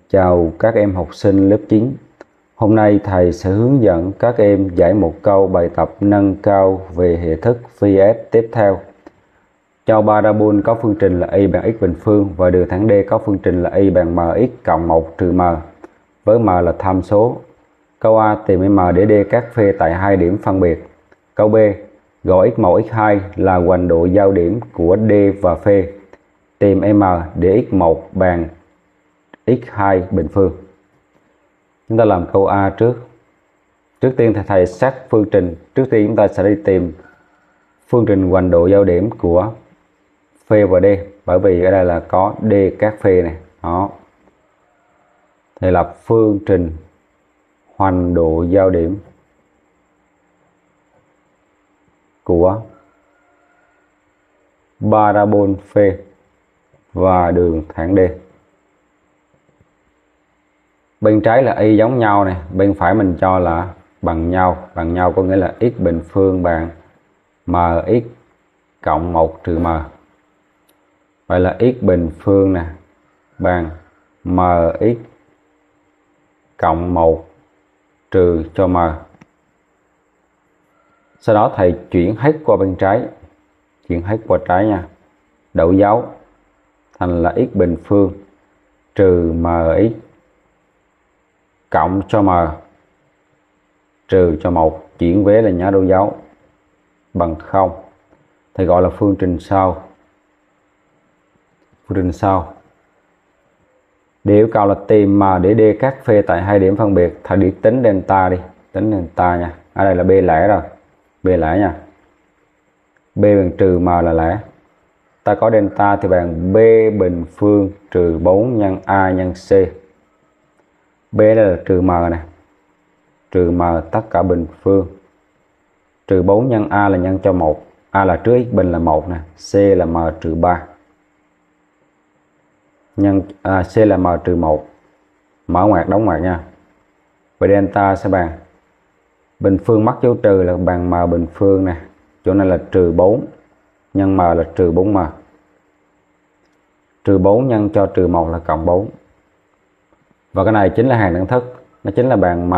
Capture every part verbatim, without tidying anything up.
Chào các em học sinh lớp chín. Hôm nay thầy sẽ hướng dẫn các em giải một câu bài tập nâng cao về hệ thức phi ét tiếp theo. Cho parabol có phương trình là y bằng x bình phương và đường thẳng D có phương trình là y bằng mx cộng một trừ m, với m là tham số. Câu A, tìm m để D các phê tại hai điểm phân biệt. Câu B, gọi x một x hai là hoành độ giao điểm của D và phê. Tìm m để x một bằng x hai bình phương. Chúng ta làm câu A trước. Trước tiên thì thầy xét phương trình. Trước tiên chúng ta sẽ đi tìm phương trình hoành độ giao điểm của phê và D, bởi vì ở đây là có D các phê này. Đó. Thầy lập phương trình hoành độ giao điểm của parabol phê và đường thẳng D. Bên trái là y giống nhau này, bên phải mình cho là bằng nhau. Bằng nhau có nghĩa là x bình phương bằng mx cộng một trừ m. Vậy là x bình phương nè bằng mx cộng một trừ cho m. Sau đó thầy chuyển hết qua bên trái. Chuyển hết qua trái nha. Đổi dấu thành là x bình phương trừ mx cộng cho m trừ cho một, chuyển vế là nhớ đổi dấu bằng không. Thầy gọi là phương trình sau. Phương trình sau. Để yêu cầu là tìm m để D các phê tại hai điểm phân biệt. Thầy đi tính delta đi, tính delta nha. Ở đây là B lẻ rồi, B lẻ nha. B bằng trừ m là lẻ. Ta có delta thì bằng B bình phương trừ bốn nhân A nhân C. B đây là trừ m nè, trừ m tất cả bình phương, trừ bốn nhân A là nhân cho một, A là trước x bình là một nè, C là m trừ ba, nhân à, C là m trừ một, mở ngoặc đóng ngoặc nha. Vậy delta sẽ bằng bình phương mắc dấu trừ là bằng m bình phương nè, chỗ này là trừ bốn nhân m là trừ bốn m, trừ bốn nhân cho trừ một là cộng bốn. Và cái này chính là hàng đẳng thức, nó chính là bằng m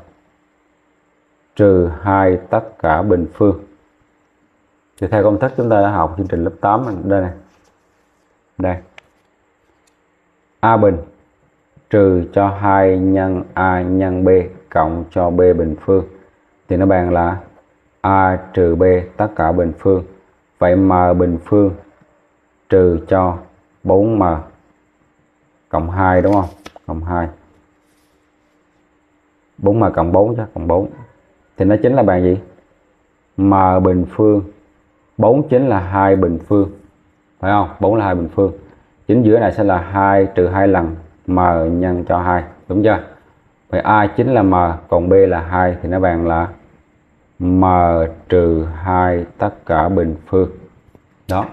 trừ hai tất cả bình phương. Thì theo công thức chúng ta đã học chương trình lớp tám đây này. Đây. A bình trừ cho hai nhân A nhân B cộng cho B bình phương thì nó bằng là A trừ B tất cả bình phương. Vậy m bình phương trừ cho bốn m cộng hai đúng không? Cộng hai. bốn m cộng bốn chứ, cộng bốn. Thì nó chính là bằng gì? M bình phương. bốn chính là hai bình phương. Phải không? bốn là hai bình phương. Chính giữa này sẽ là hai trừ hai lần m nhân cho hai. Đúng chưa? Vậy A chính là m, còn B là hai thì nó bằng là m trừ hai tất cả bình phương. Đó.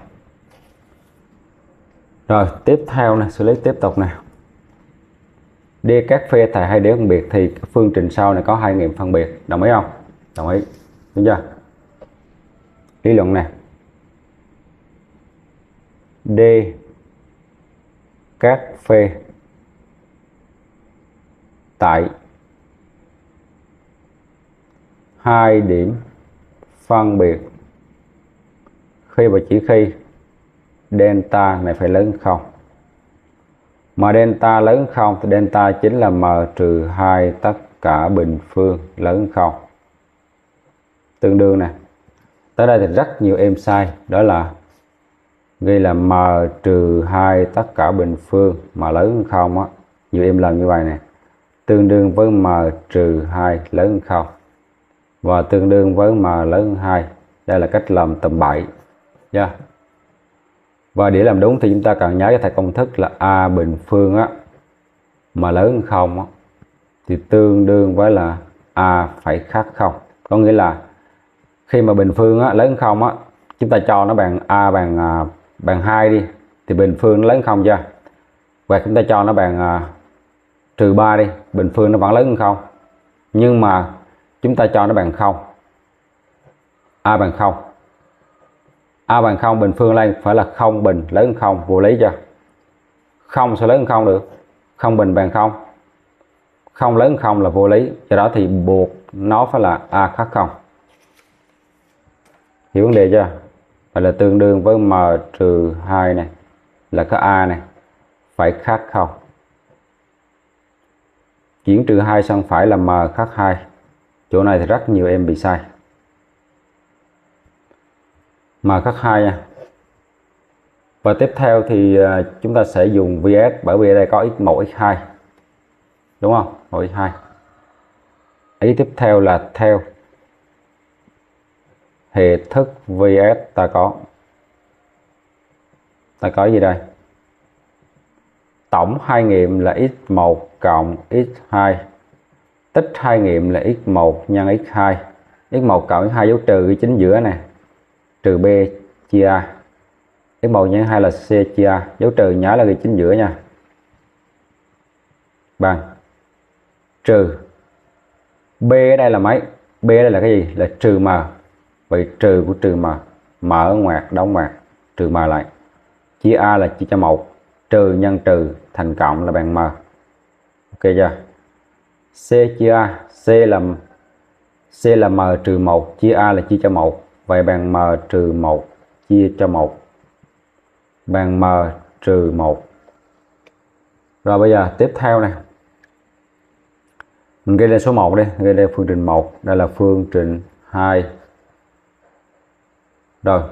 Rồi, tiếp theo này, xử lý tiếp tục nào. D các phê tại hai điểm phân biệt thì phương trình sau này có hai nghiệm phân biệt. Đồng ý không? Đồng ý. Đúng chưa? Lý luận nè. D các phê tại hai điểm phân biệt khi và chỉ khi delta này phải lớn không. Mà delta lớn không thì delta chính là m trừ hai tất cả bình phương lớn không. Tương đương nè. Tới đây thì rất nhiều em sai, đó là ghi là m trừ hai tất cả bình phương mà lớn không á. Nhiều em làm như vậy nè. Tương đương với m trừ hai lớn không. Và tương đương với m lớn hai. Đây là cách làm tầm bậy. Yeah. Và để làm đúng thì chúng ta cần nhớ cho thầy công thức là A bình phương á mà lớn không á thì tương đương với là A phải khác không. Có nghĩa là khi mà bình phương á lớn không á, chúng ta cho nó bằng A bằng à, bằng hai đi thì bình phương nó lớn không chưa? Và chúng ta cho nó bằng à, trừ ba đi, bình phương nó vẫn lớn không. Nhưng mà chúng ta cho nó bằng không. A bằng không. A bằng không, bình phương lên phải là không bình lớn không, vô lý chưa? Không sẽ lớn không được. không bình bằng không, không lớn không là vô lý, do đó thì buộc nó phải là a khác không. Hiểu vấn đề chưa? Vậy là tương đương với m trừ hai này là cái a này phải khác không. Chuyển trừ hai sang phải là m khác hai. Chỗ này thì rất nhiều em bị sai. M khác hai nha. Và tiếp theo thì chúng ta sẽ dùng vs, bởi vì ở đây có x một x hai. Đúng không? một x hai. Ý tiếp theo là theo hệ thức vs ta có ta có gì đây? Tổng hai nghiệm là x một cộng x hai, tích hai nghiệm là x một nhân x hai. x một cộng x hai dấu trừ cái chính giữa này, trừ b chia a. x một nhân hai là c chia a, dấu trừ nhớ là cái chính giữa nha. Bằng trừ b ở đây là mấy? B ở đây là cái gì? Là trừ m. Vậy trừ của trừ m, m ở ngoặc đóng ngoặc, trừ m lại. Chia a là chia cho một, trừ nhân trừ thành cộng là bằng m. Ok chưa? C chia a, C là C là m trừ một, chia a là chia cho một. Vậy bằng m trừ một chia cho một, bằng m trừ một. Rồi bây giờ tiếp theo này, mình ghi lên số một đi, ghi lên phương trình một, đây là phương trình hai. Rồi.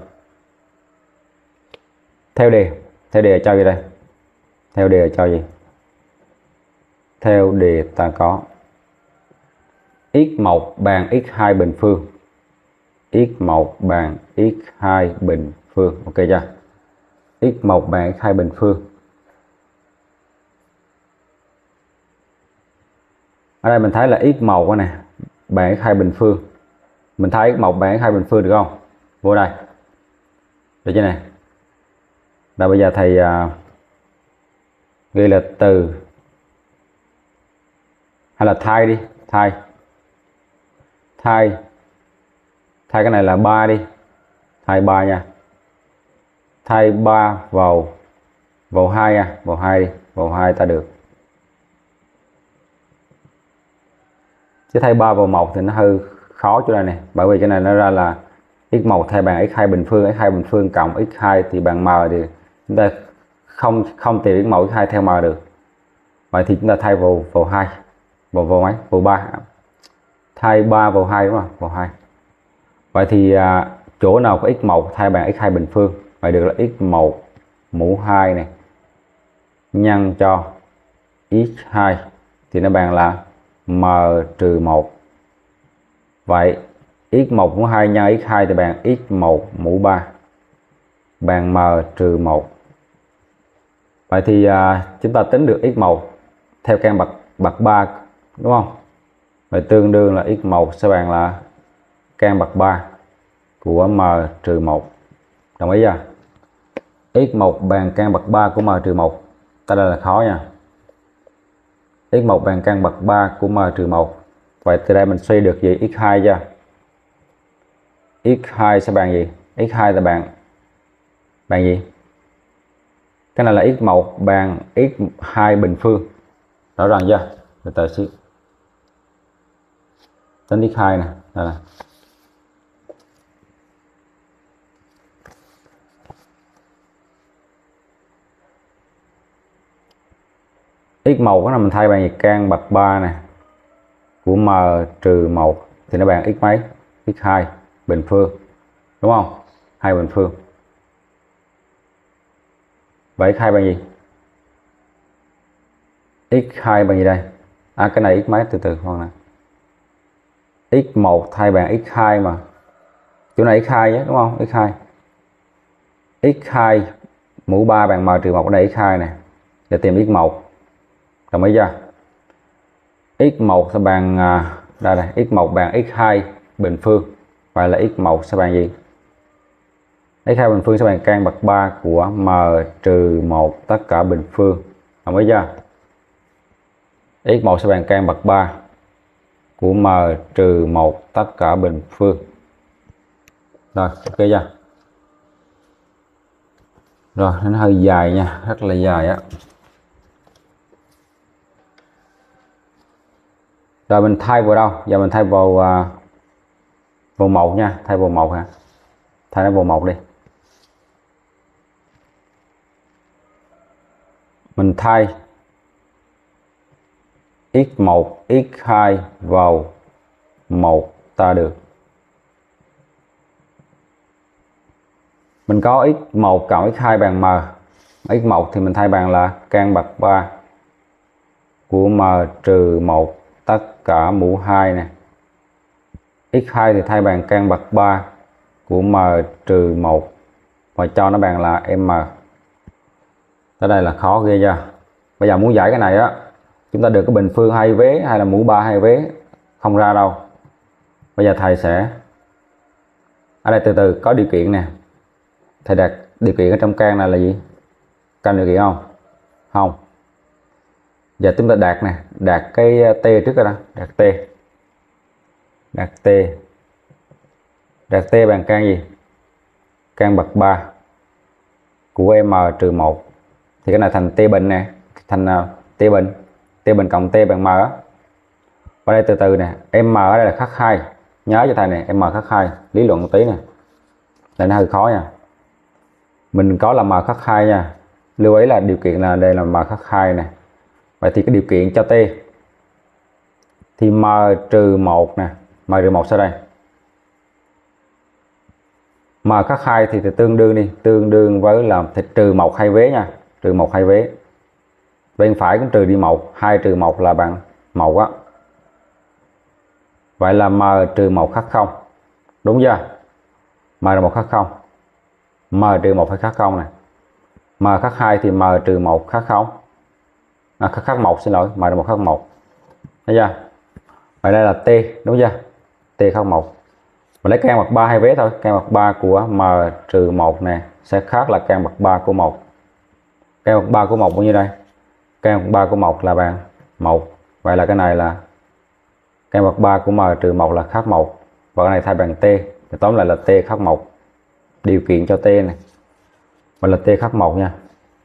Theo đề, theo đề cho gì đây? Theo đề cho gì? Theo đề ta có x một bằng x hai bình phương. x một bằng x hai bình phương. Ok chưa? x một bằng x hai bình phương. Ở đây mình thấy là x một này bằng x hai bình phương. Mình thấy x một bằng x hai bình phương được không? Vô đây. Được chưa này? Rồi bây giờ thầy uh, ghi là từ, hay là thay đi, thay. Thay. Thay cái này là ba đi. Thay ba nha. Thay ba vào vào hai nha, vào hai đi, vào hai ta được. Chứ thay ba vào một thì nó hơi khó chỗ này này, bởi vì cái này nó ra là x một thay bằng x hai bình phương, x hai bình phương cộng x hai thì bằng m, thì chúng ta không không tìm x một x hai theo m được. Vậy thì chúng ta thay vào vào hai, vào vào mấy? Vào ba. Thay ba vào hai đúng không? Vào hai. Vậy thì à, chỗ nào có x một thay bằng x hai bình phương, vậy được là x một mũ hai này nhân cho x hai thì nó bằng là m trừ một. Vậy x một mũ hai nhân x hai thì bằng x một mũ ba, bằng m trừ một. Vậy thì à, chúng ta tính được x một theo căn bậc bậc ba đúng không? Vậy tương đương là x một sẽ bằng là căn bậc ba của m trừ một. Đồng ý chưa? x một bằng căn bậc ba của m trừ một. Ta đây là khó nha. x một bằng căn bậc ba của m trừ một. Vậy từ đây mình suy được gì? x hai chưa? x hai sẽ bằng gì? x hai là bằng bằng gì? Cái này là x một bằng x hai bình phương. Rõ ràng chưa? Từ từ xíu. Tính x hai nè. Đây là. x một đó là mình thay bằng gì? Căn bậc ba này của m trừ một thì nó bằng x mấy? x hai bình phương. Đúng không? hai bình phương. Vậy x hai bằng gì? x hai bằng gì đây? À cái này x mấy? Từ từ khoan nè. x một thay bằng x hai mà. Chỗ này x hai nhé, đúng không? x hai. x hai mũ ba bằng m trừ một, ở đây x hai này. Để tìm x một. Đồng ý chưa? x một sẽ bằng đây này, x một bằng x hai bình phương. Vậy là x một sẽ bằng gì? x hai bình phương sẽ bằng căn bậc ba của m trừ một tất cả bình phương. Đồng ý chưa? x một sẽ bằng căn bậc ba của m trừ một tất cả bình phương. Rồi, ok chưa? Rồi, nó hơi dài nha, rất là dài á. Rồi mình thay vào đâu? Giờ mình thay vào uh, vào một nha, thay vào một hả? Thay nó vào một đi. Mình thay x một, x hai vào một ta được. Mình có x một cộng x hai bằng m. x một thì mình thay bằng là căn bậc ba của m trừ một tất cả mũ hai nè. x hai thì thay bằng căn bậc ba của m trừ một và cho nó bằng là m. Tới đây là khó ghê chưa? Bây giờ muốn giải cái này á, chúng ta được cái bình phương hai vế hay là mũ ba hai vế không ra đâu. Bây giờ thầy sẽ ở đây từ từ có điều kiện nè. Thầy đặt điều kiện ở trong căn này là gì? Căn điều kiện không? Không. Giờ chúng ta đạt nè, đạt cái t trước rồi đó, đạt t. Đạt t. Đạt t bằng căn gì? Căn bậc ba của m trừ một. Thì cái này thành t bình nè, thành uh, t bình, t bình cộng t bằng m á. Ở đây từ từ nè, m ở đây là khắc hai. Nhớ cho thầy này, m khắc hai, lý luận một tí nè. Đây nó hơi khó nha. Mình có là m khắc hai nha. Lưu ý là điều kiện là đây là m khắc hai nè. Vậy thì cái điều kiện cho t thì m trừ một nè, m trừ một sau đây. M khắc hai thì, thì tương đương đi, tương đương với là thì trừ một hai vế nha, trừ một hai vế. Bên phải cũng trừ đi một, hai trừ một là bằng một á. Vậy là m trừ một khắc không. Đúng chưa? M trừ một khắc không. M trừ một phải khắc không nè. M khắc hai thì m trừ một khắc không. À, khắc khắc một xin lỗi, m trừ một khắc một. Thấy chưa? Vậy đây là t, đúng chưa? T khắc một. Mình lấy căn bậc ba hai vế thôi, căn bậc ba của m trừ một nè sẽ khác là căn bậc ba của một. Căn bậc ba của một bao nhiêu đây? Căn bậc ba của một là bằng một. Vậy là cái này là căn bậc ba của m trừ một là khác một. Và cái này thay bằng t, thì tóm lại là t khác một. Điều kiện cho t này. Và là t khác một nha.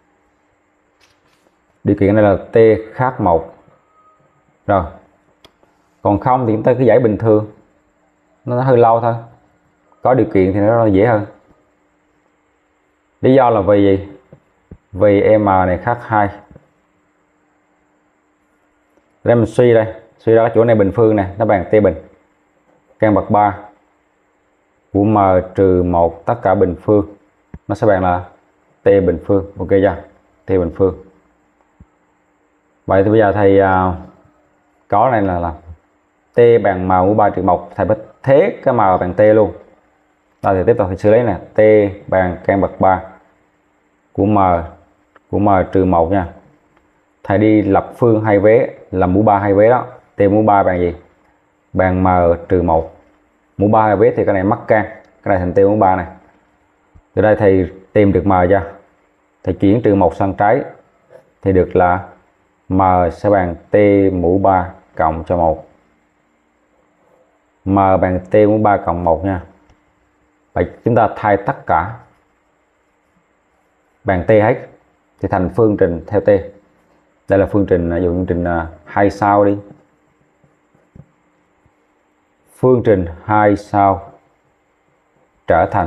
Điều kiện này là t khác một. Rồi. Còn không thì chúng ta cứ giải bình thường. Nó hơi lâu thôi. Có điều kiện thì nó dễ hơn. Lý do là vì gì? Vì m này khác hai. Để mình suy đây. Suy ra chỗ này bình phương này, nó bằng t bình. Căn bậc ba của m trừ một tất cả bình phương. Nó sẽ bằng là t bình phương. Ok chưa? T bình phương. Vậy thì bây giờ thầy uh, có này là, là t bằng m mũ ba trừ một. Thầy phải thế cái m bằng t luôn. Đó thì tiếp tục thì xử lý nè. T bằng căn bậc ba của m của m trừ một nha. Thầy đi lập phương hai vế là mũ ba hai vế đó. T mũ ba bằng gì? Bằng m trừ một. Mũ ba hai vế thì cái này mắc căn. Cái này thành t mũ ba này. Từ đây thầy tìm được m chưa? Thầy chuyển trừ một sang trái thì được là m sẽ bằng t mũ ba cộng cho một. M bằng t mũ ba cộng một nha. Vậy chúng ta thay tất cả bằng t hết thì thành phương trình theo t. Đây là phương trình, ví dụ phương trình hai sao đi. Phương trình hai sao trở thành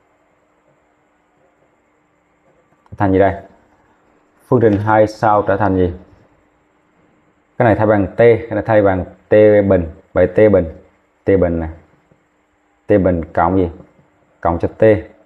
thành gì đây? Phương trình hai sao trở thành gì? Cái này thay bằng t, cái này thay bằng t bình. Vậy t bình, t bình này. T bình cộng gì? Cộng cho t.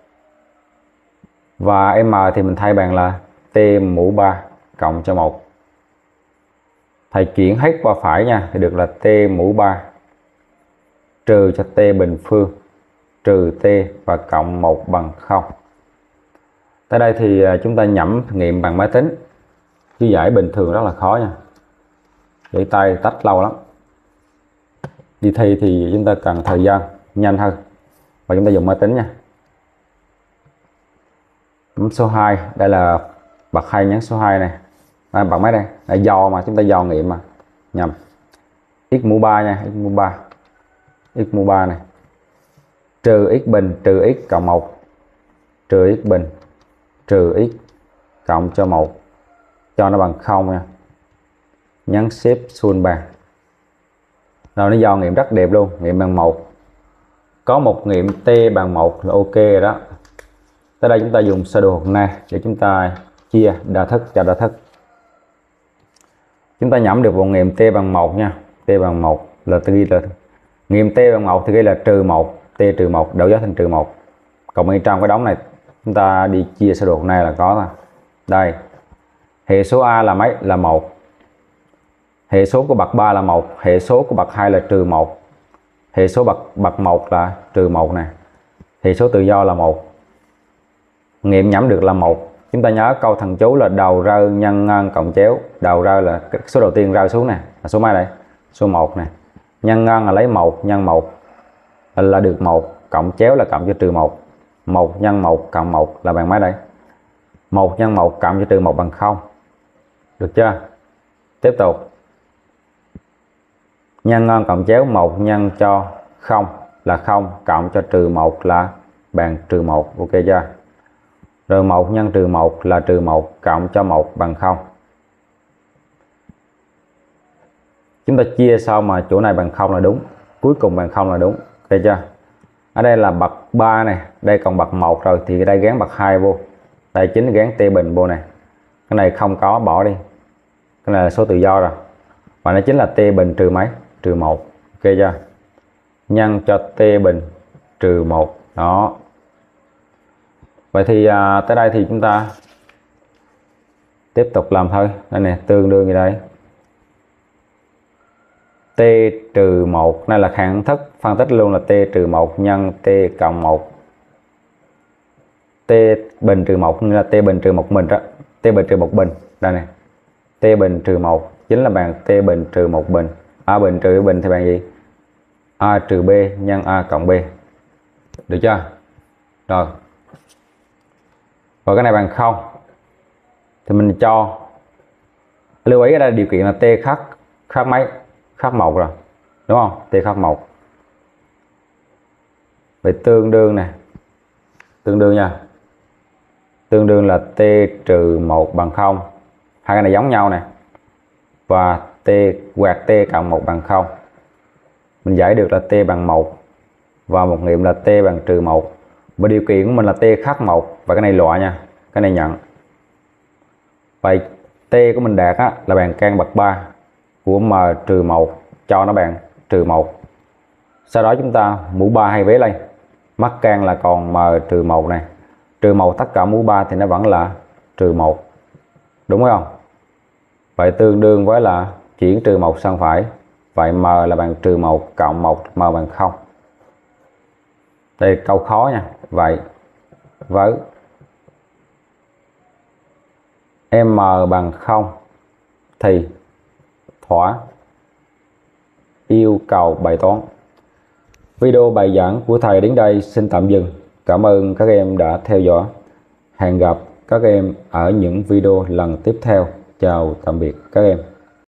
Và m thì mình thay bằng là t mũ ba cộng cho một. Thầy chuyển hết qua phải nha, thì được là t mũ ba trừ cho t bình phương trừ t và cộng một bằng không. Tới đây thì chúng ta nhẩm nghiệm bằng máy tính. Chứ giải bình thường rất là khó nha. Để tay tách lâu lắm. Đi thi thì chúng ta cần thời gian nhanh hơn. Và chúng ta dùng máy tính nha. Số hai, đây là bậc hai nhấn số hai này. À, bằng mấy đây? Là do mà chúng ta do nghiệm mà. Nhầm. X mũ ba nha, x mũ ba. X mũ ba này. Trừ x bình trừ x cộng một. Trừ x bình trừ x cộng cho một. Cho nó bằng không nha. Nhấn xếp xuôn bàn. Rồi nó do nghiệm rất đẹp luôn, nghiệm bằng một. Có một nghiệm t bằng một là ok rồi đó. Tới đây chúng ta dùng sơ đồ hột này để chúng ta chia đa thức cho đa thức. Chúng ta nhẩm được một nghiệm t bằng một nha. T bằng một là tôi ghi là nghiệm t bằng một thì ghi là trừ một, t trừ một đổi dấu thành trừ một. Còn bên trong cái đống này chúng ta đi chia sơ đồ hột này là có thôi. Đây. Hệ số A là mấy? Là một. Hệ số của bậc ba là một, hệ số của bậc hai là trừ một. Hệ số bậc bậc một là trừ một nè. Hệ số tự do là một. Nghiệm nhẩm được là một. Chúng ta nhớ câu thần chú là đầu rơi nhân ngân cộng chéo. Đầu rơi là số đầu tiên rơi xuống nè, là số mấy đây? Số một nè. Nhân ngân là lấy một nhân một là được một, cộng chéo là cộng cho trừ một. một nhân một cộng một là bằng mấy đây? một nhân một cộng cho trừ một bằng không. Được chưa? Tiếp tục. Nhân ngân cộng chéo một nhân cho không là không, cộng cho trừ một là bằng trừ một. Ok chưa? Rồi một nhân trừ một là trừ một, cộng cho một bằng không. Chúng ta chia sao mà chỗ này bằng không là đúng, cuối cùng bằng không là đúng. Ok chưa? Ở đây là bậc ba này, đây còn bậc một rồi thì đây gán bậc hai vô. Đây chính gán t bình vô này. Cái này không có, bỏ đi. Cái này là số tự do rồi. Và nó chính là t bình trừ mấy? Trừ một. Ok chưa? Nhân cho t bình trừ một. Đó. Vậy thì à, tới đây thì chúng ta tiếp tục làm thôi. Đây nè, tương đương gì đây? T trừ một, này là khẳng thức, phân tích luôn là t trừ một nhân t cộng một. T bình trừ một là t bình trừ một bình đó. T bình trừ một bình. Đây này. T bình trừ một chính là bằng t bình trừ một bình. A bình trừ bình thì bằng gì? A trừ b nhân a cộng b. Được chưa? Rồi. Rồi cái này bằng không. Thì mình cho, lưu ý ở đây điều kiện là t khác khác mấy? Khác một rồi. Đúng không? T khác một. Vậy tương đương nè. Tương đương nha. Tương đương là t trừ một bằng không. Hai cái này giống nhau nè. Và t quạt t cộng một bằng không. Mình giải được là t bằng một. Và một nghiệm là t bằng trừ một. Và điều kiện của mình là t khác một. Và cái này loại nha. Cái này nhận. Vậy t của mình đạt á, là bằng căn bậc ba của m trừ một. Cho nó bằng trừ một. Sau đó chúng ta mũ ba hay vế lên. Mắc căn là còn m trừ một này. Trừ một tất cả mũ ba thì nó vẫn là trừ một. Đúng không? Vậy tương đương với là chuyển trừ một sang phải. Vậy m là bằng trừ một cộng một, m bằng không. Đây câu khó nha. Vậy với m bằng không thì thỏa yêu cầu bài toán. Video bài giảng của thầy đến đây xin tạm dừng. Cảm ơn các em đã theo dõi. Hẹn gặp các em ở những video lần tiếp theo. Chào tạm biệt các em.